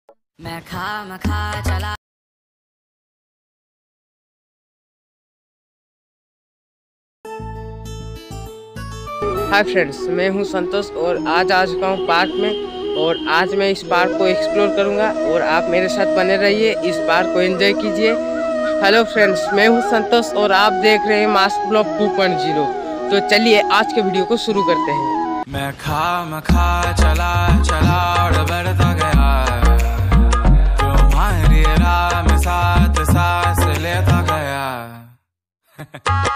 मैं खा चला। हाय फ्रेंड्स, मैं हूं संतोष और आज आ चुका हूं पार्क में। और आज मैं इस पार्क को एक्सप्लोर करूंगा और आप मेरे साथ बने रहिए, इस पार्क को एंजॉय कीजिए। हेलो फ्रेंड्स, मैं हूं संतोष और आप देख रहे हैं मास्क ब्लॉग 2.0। तो चलिए आज के वीडियो को शुरू करते हैं। मैं खा चला और बढ़ता गया, तुम्हारी राह में साथ सांस लेता गया।